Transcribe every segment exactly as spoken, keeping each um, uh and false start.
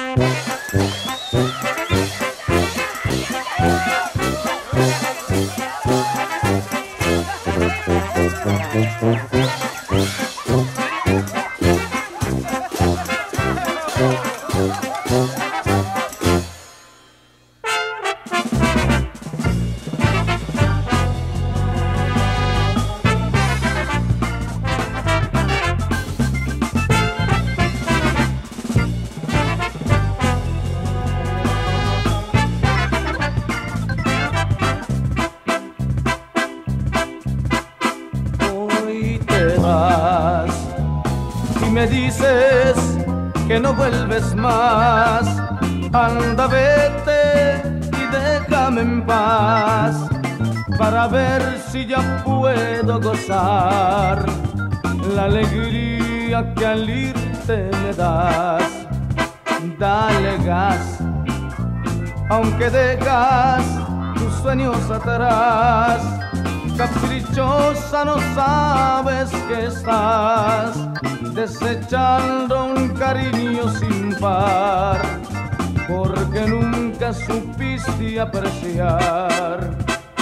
Y me dices que no vuelves más, anda, vete y déjame en paz, para ver si ya puedo gozar la alegría que al irte me das. Dale gas, aunque dejas tus sueños atrás, caprichosa no sabes que estás desechando un cariño sin par, porque nunca supiste apreciar.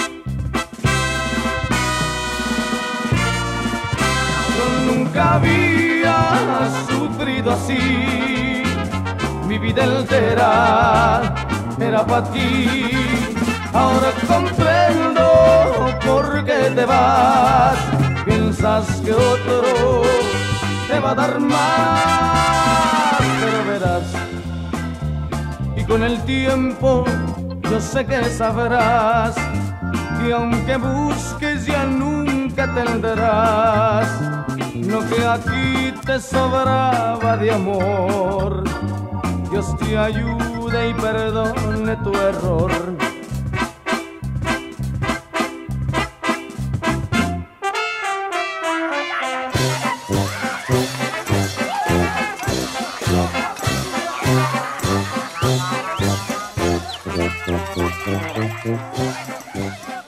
Yo nunca había sufrido así, mi vida entera era para ti. Ahora comprendo por qué te vas, piensas que otro te va a dar más, pero verás, y con el tiempo yo sé que sabrás que aunque busques ya nunca tendrás lo que aquí te sobraba de amor. Dios te ayude y perdone tu error. Thank you.